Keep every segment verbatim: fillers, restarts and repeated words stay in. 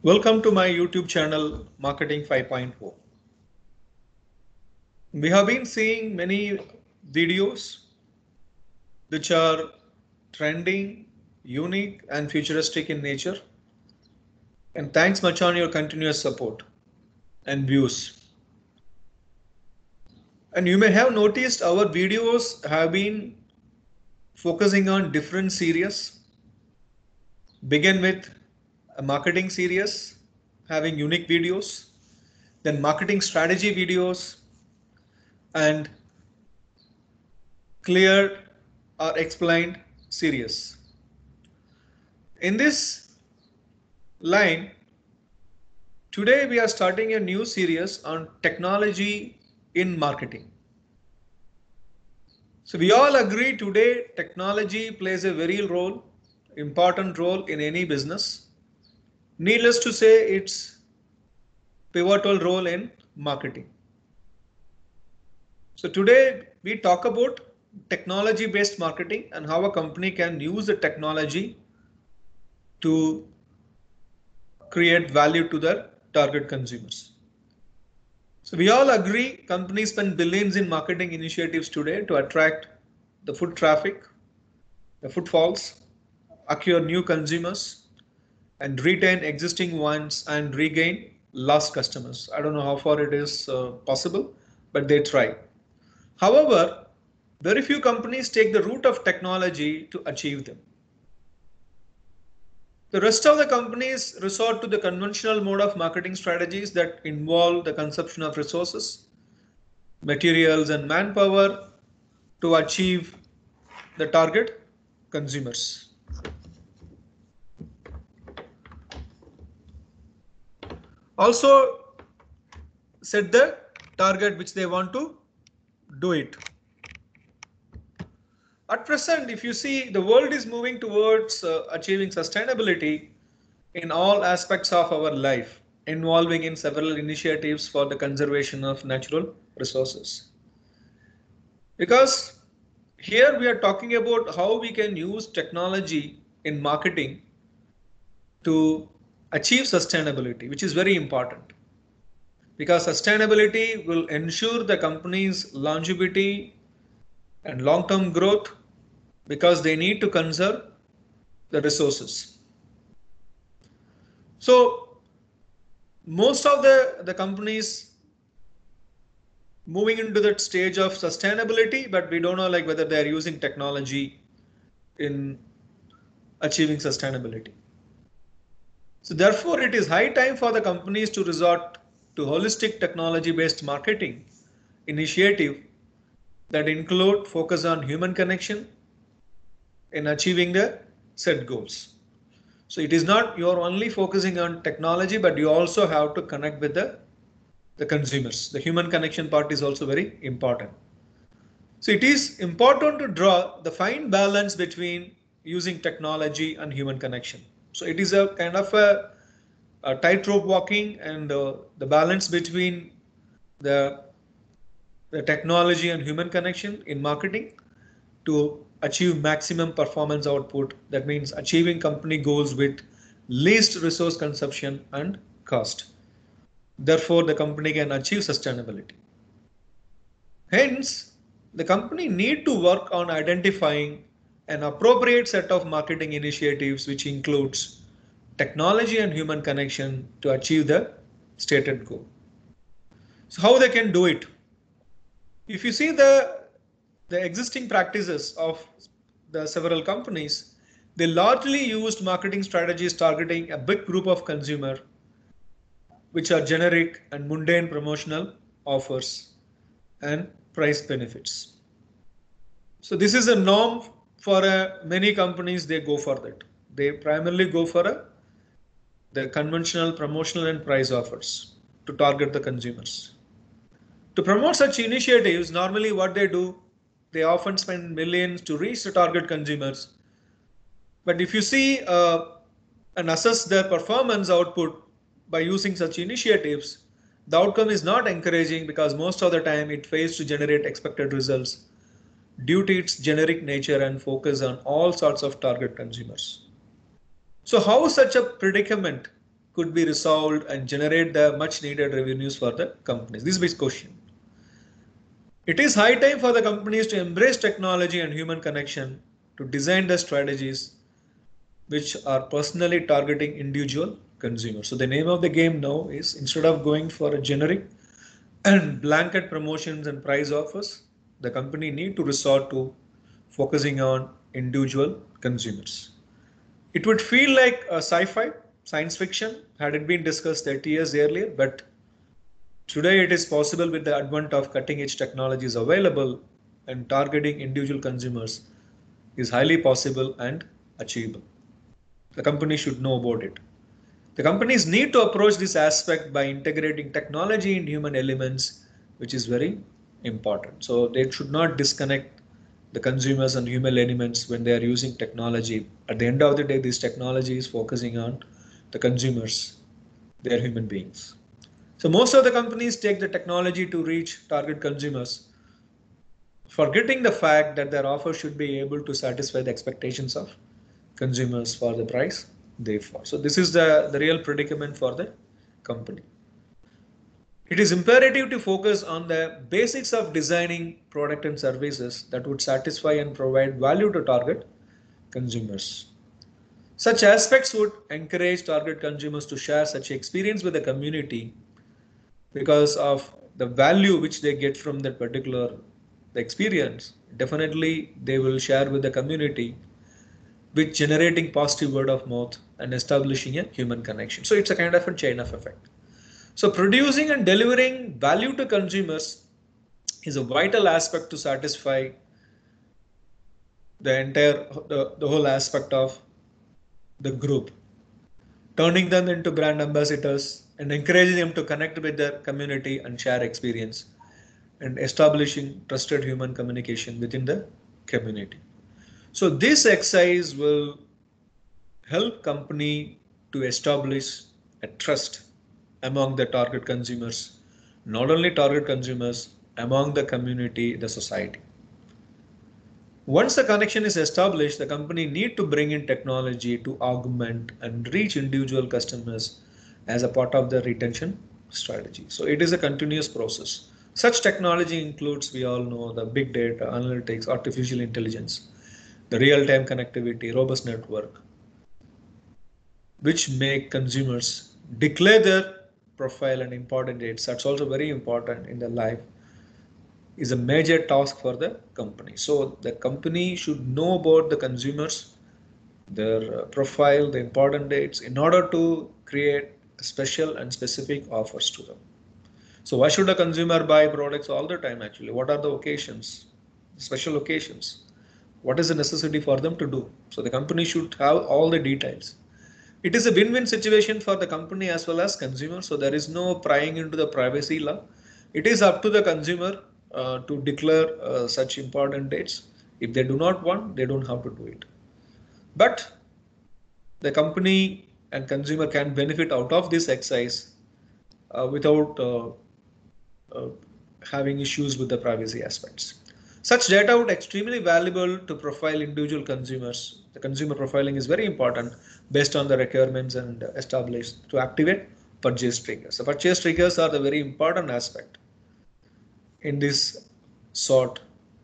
Welcome to my YouTube channel Marketing five point oh. We have been seeing many videos which are trending, unique and futuristic in nature. And thanks much on your continuous support and views. And you may have noticed our videos have been focusing on different series. Begin with a marketing series having unique videos, then marketing strategy videos, and clear or explained series. In this line, today we are starting a new series on technology in marketing. So we all agree today technology plays a very role, important role in any business. Needless to say, it's pivotal role in marketing. So today we talk about technology based marketing and how a company can use the technology to create value to their target consumers. So we all agree companies spend billions in marketing initiatives today to attract the foot traffic, the footfalls, acquire new consumers, and retain existing ones and regain lost customers. I don't know how far it is uh, possible, but they try. However, very few companies take the route of technology to achieve them. The rest of the companies resort to the conventional mode of marketing strategies that involve the consumption of resources, materials, and manpower to achieve the target consumers. Also, set the target which they want to do it. At present, if you see, the world is moving towards uh, achieving sustainability in all aspects of our life, involving in several initiatives for the conservation of natural resources. Because here we are talking about how we can use technology in marketing to achieve sustainability, which is very important. Because sustainability will ensure the company's longevity and long-term growth, because they need to conserve the resources. So most of the, the companies moving into that stage of sustainability, but we don't know like whether they are using technology in achieving sustainability. So therefore, it is high time for the companies to resort to holistic technology-based marketing initiative that include focus on human connection in achieving the set goals. So it is not you're only focusing on technology, but you also have to connect with the, the consumers. The human connection part is also very important. So it is important to draw the fine balance between using technology and human connection. So it is a kind of a, a tightrope walking, and uh, the balance between the, the technology and human connection in marketing to achieve maximum performance output. That means achieving company goals with least resource consumption and cost. Therefore, the company can achieve sustainability. Hence, the company need to work on identifying an appropriate set of marketing initiatives which includes technology and human connection to achieve the stated goal. So how they can do it? If you see the the existing practices of the several companies, they largely used marketing strategies targeting a big group of consumer, which are generic and mundane promotional offers and price benefits. So this is a norm for uh, many companies. They go for that. They primarily go for a, the conventional promotional and price offers to target the consumers. To promote such initiatives, normally what they do, they often spend millions to reach the target consumers. But if you see uh, and assess their performance output by using such initiatives, the outcome is not encouraging, because most of the time it fails to generate expected results due to its generic nature and focus on all sorts of target consumers. So how such a predicament could be resolved and generate the much needed revenues for the companies? This is the big question. It is high time for the companies to embrace technology and human connection to design the strategies which are personally targeting individual consumers. So the name of the game now is, instead of going for a generic and blanket promotions and price offers, the company need to resort to focusing on individual consumers. It would feel like a sci-fi, science fiction, had it been discussed thirty years earlier, but today it is possible with the advent of cutting edge technologies available, and targeting individual consumers is highly possible and achievable. The company should know about it. The companies need to approach this aspect by integrating technology and human elements, which is very important. So they should not disconnect the consumers and human elements when they are using technology. At the end of the day, this technology is focusing on the consumers. They are human beings. So most of the companies take the technology to reach target consumers, forgetting the fact that their offer should be able to satisfy the expectations of consumers for the price they fall. So this is the, the real predicament for the company. It is imperative to focus on the basics of designing product and services that would satisfy and provide value to target consumers. Such aspects would encourage target consumers to share such experience with the community because of the value which they get from that particular the experience. Definitely they will share with the community, with generating positive word of mouth and establishing a human connection. So it's a kind of a chain of effect. So producing and delivering value to consumers is a vital aspect to satisfy the entire, the, the whole aspect of the group. Turning them into brand ambassadors and encouraging them to connect with their community and share experience, and establishing trusted human communication within the community. So this exercise will help company to establish a trust among the target consumers, not only target consumers, among the community, the society. Once the connection is established, the company need to bring in technology to augment and reach individual customers as a part of the retention strategy. So it is a continuous process. Such technology includes, we all know, the big data, analytics, artificial intelligence, the real-time connectivity, robust network, which make consumers declare their profile and important dates. That's also very important in their life, is a major task for the company. So the company should know about the consumers, their profile, the important dates, in order to create special and specific offers to them. So why should a consumer buy products all the time actually? What are the occasions, special occasions? What is the necessity for them to do? So the company should have all the details. It is a win-win situation for the company as well as consumer. So there is no prying into the privacy law. It is up to the consumer uh, to declare uh, such important dates. If they do not want, they don't have to do it. But the company and consumer can benefit out of this exercise uh, without uh, uh, having issues with the privacy aspects. Such data would extremely valuable to profile individual consumers. The consumer profiling is very important based on the requirements and established to activate purchase triggers. The purchase triggers are the very important aspect in this sort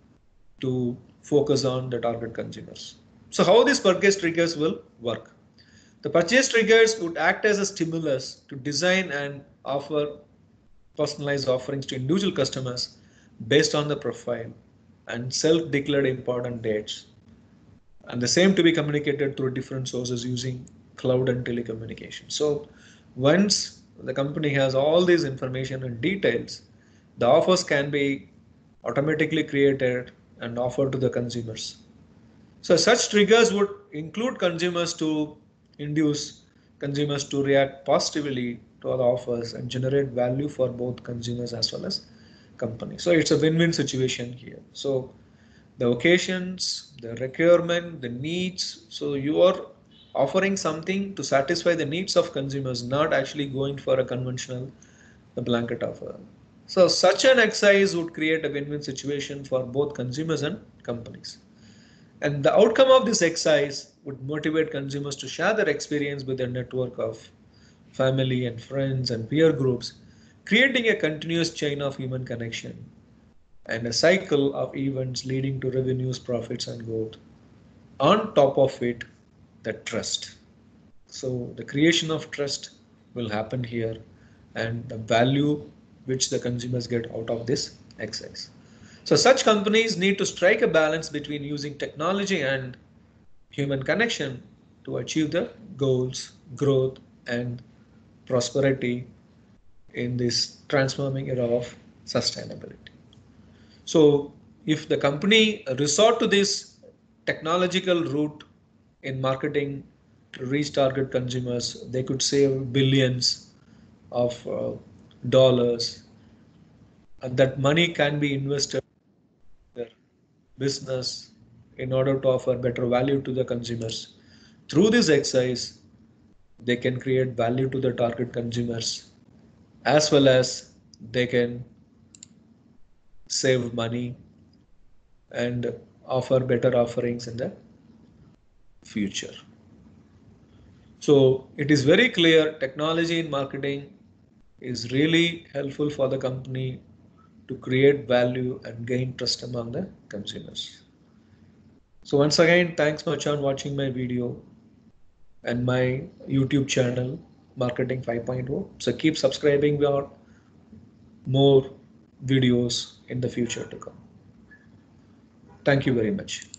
to focus on the target consumers. So how these purchase triggers will work? The purchase triggers would act as a stimulus to design and offer personalized offerings to individual customers based on the profile and self-declared important dates, and the same to be communicated through different sources using cloud and telecommunication. So once the company has all these information and details, the offers can be automatically created and offered to the consumers. So such triggers would include consumers to induce consumers to react positively to the offers and generate value for both consumers as well as company. So it's a win-win situation here. So the occasions, the requirement, the needs. So you are offering something to satisfy the needs of consumers, not actually going for a conventional a blanket offer. So such an exercise would create a win-win situation for both consumers and companies. And the outcome of this exercise would motivate consumers to share their experience with their network of family and friends and peer groups, creating a continuous chain of human connection and a cycle of events leading to revenues, profits, and growth. On top of it, the trust. So the creation of trust will happen here, and the value which the consumers get out of this exercise. So such companies need to strike a balance between using technology and human connection to achieve the goals, growth, and prosperity in this transforming era of sustainability. So if the company resort to this technological route in marketing to reach target consumers, they could save billions of uh, dollars, and that money can be invested in their business in order to offer better value to the consumers. Through this exercise, they can create value to the target consumers as well as they can save money and offer better offerings in the future. So it is very clear technology in marketing is really helpful for the company to create value and gain trust among the consumers. So once again, thanks much on watching my video and my YouTube channel Marketing five point oh. So keep subscribing for more videos in the future to come. Thank you very much.